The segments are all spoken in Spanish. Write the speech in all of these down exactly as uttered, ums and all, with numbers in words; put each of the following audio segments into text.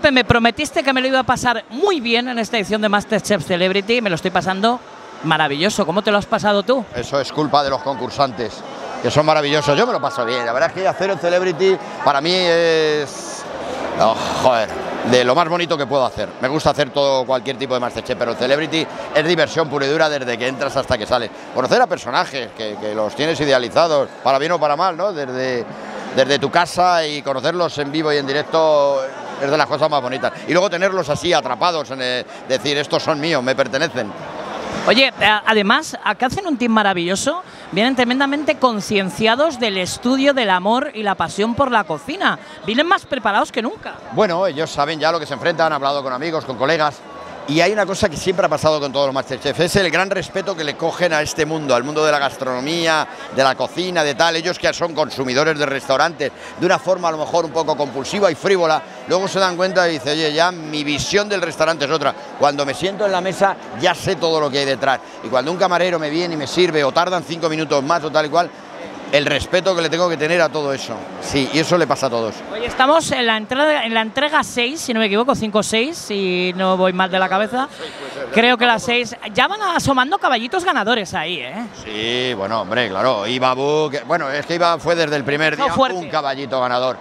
Pepe, me prometiste que me lo iba a pasar muy bien en esta edición de MasterChef Celebrity. Me lo estoy pasando maravilloso. ¿Cómo te lo has pasado tú? Eso es culpa de los concursantes, que son maravillosos. Yo me lo paso bien. La verdad es que hacer el Celebrity para mí es... Oh, joder, de lo más bonito que puedo hacer. Me gusta hacer todo, cualquier tipo de MasterChef, pero el Celebrity es diversión pura y dura desde que entras hasta que sales. Conocer a personajes que, que los tienes idealizados, para bien o para mal, ¿no? Desde, desde tu casa, y conocerlos en vivo y en directo es de las cosas más bonitas. Y luego tenerlos así atrapados, en el, decir, estos son míos, me pertenecen. Oye, además, acá hacen un team maravilloso, vienen tremendamente concienciados del estudio, del amor y la pasión por la cocina. Vienen más preparados que nunca. Bueno, ellos saben ya lo que se enfrentan, han hablado con amigos, con colegas. Y hay una cosa que siempre ha pasado con todos los MasterChef, es el gran respeto que le cogen a este mundo, al mundo de la gastronomía, de la cocina, de tal. Ellos que son consumidores de restaurantes, de una forma a lo mejor un poco compulsiva y frívola, luego se dan cuenta y dicen, oye, ya mi visión del restaurante es otra. Cuando me siento en la mesa ya sé todo lo que hay detrás. Y cuando un camarero me viene y me sirve, o tardan cinco minutos más o tal y cual, el respeto que le tengo que tener a todo eso. Sí, y eso le pasa a todos. Oye, estamos en la entrega, en la entrega seis, si no me equivoco, cinco o seis, si no voy mal de la cabeza. Creo que la seis. Ya van asomando caballitos ganadores ahí, ¿eh? Sí, bueno, hombre, claro. Iba Bu, que, bueno, es que Iba fue desde el primer día no, un caballito ganador.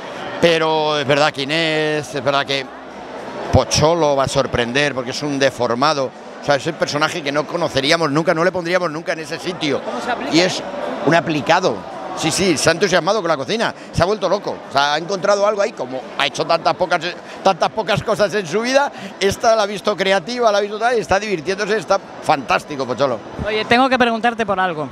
Pero es verdad que Inés, es verdad que Pocholo va a sorprender porque es un deformado. O sea, es el personaje que no conoceríamos nunca, no le pondríamos nunca en ese sitio. ¿Cómo se aplica? Y es un aplicado. Sí, sí, se ha entusiasmado con la cocina, se ha vuelto loco. O sea, ha encontrado algo ahí, como ha hecho tantas pocas, tantas pocas cosas en su vida. Esta la ha visto creativa, la ha visto tal, y está divirtiéndose, está fantástico, Pocholo. Oye, tengo que preguntarte por algo.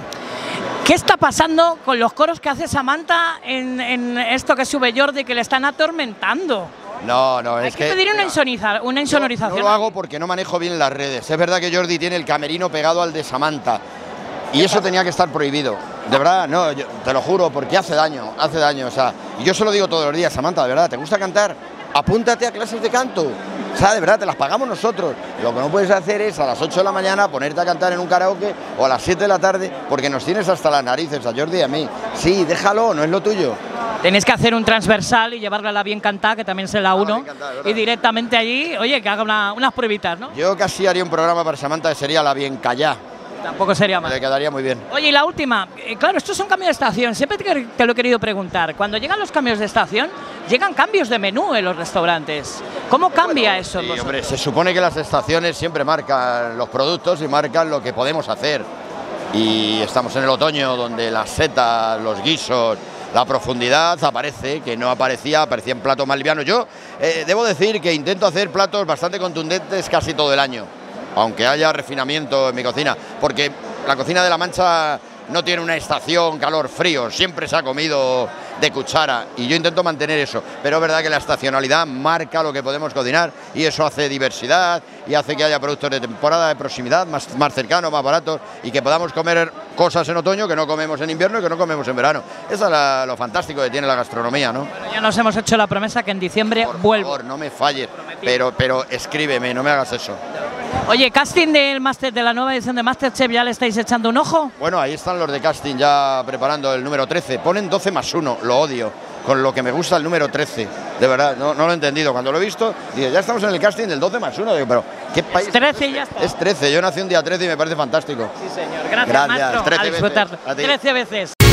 ¿Qué está pasando con los coros que hace Samantha en, en esto que sube Jordi, que le están atormentando? No, no, es Hay que que... pedir una, insoniza, una insonorización. No, no lo hago porque no manejo bien las redes. Es verdad que Jordi tiene el camerino pegado al de Samantha. Y eso tenía que estar prohibido. De verdad, no, yo, te lo juro, porque hace daño, hace daño. O sea, y yo se lo digo todos los días, Samantha, de verdad, ¿te gusta cantar? Apúntate a clases de canto. O sea, de verdad, te las pagamos nosotros. Lo que no puedes hacer es a las ocho de la mañana ponerte a cantar en un karaoke, o a las siete de la tarde, porque nos tienes hasta las narices, a Jordi y a mí. Sí, déjalo, no es lo tuyo. Tenéis que hacer un transversal y llevarla a la Bien Cantada, que también es la uno, y directamente allí, oye, que haga una, unas pruebitas, ¿no? Yo casi haría un programa para Samantha que sería la Bien Callá. Tampoco sería mal. Le quedaría muy bien. Oye, y la última, eh, claro, esto es un cambio de estación, siempre te, te lo he querido preguntar. Cuando llegan los cambios de estación, llegan cambios de menú en los restaurantes. ¿Cómo cambia bueno, eso? Sí, hombre, se supone que las estaciones siempre marcan los productos y marcan lo que podemos hacer. Y estamos en el otoño, donde las setas, los guisos, la profundidad aparece, que no aparecía, aparecían platos más livianos. Yo eh, debo decir que intento hacer platos bastante contundentes casi todo el año, aunque haya refinamiento en mi cocina, porque la cocina de La Mancha no tiene una estación calor-frío, siempre se ha comido de cuchara, y yo intento mantener eso, pero es verdad que la estacionalidad marca lo que podemos cocinar, y eso hace diversidad, y hace que haya productos de temporada, de proximidad, más, más cercanos, más baratos, y que podamos comer cosas en otoño que no comemos en invierno y que no comemos en verano. Eso es la, lo fantástico que tiene la gastronomía, ¿no? Bueno, ya nos hemos hecho la promesa que en diciembre Por vuelvo. Por favor, no me falles, pero, pero escríbeme, no me hagas eso. Oye, casting del máster, de la nueva edición de MasterChef, ¿ya le estáis echando un ojo? Bueno, ahí están los de casting ya preparando el número trece. Ponen doce más uno, lo odio, con lo que me gusta el número trece. De verdad, no, no lo he entendido. Cuando lo he visto, dije, ya estamos en el casting del doce más uno. Digo, pero, ¿qué país? Es trece y ya está. Es trece, yo nací un día trece y me parece fantástico. Sí, señor. Gracias, Gracias. maestro. trece A disfrutar. veces. A ti. trece veces.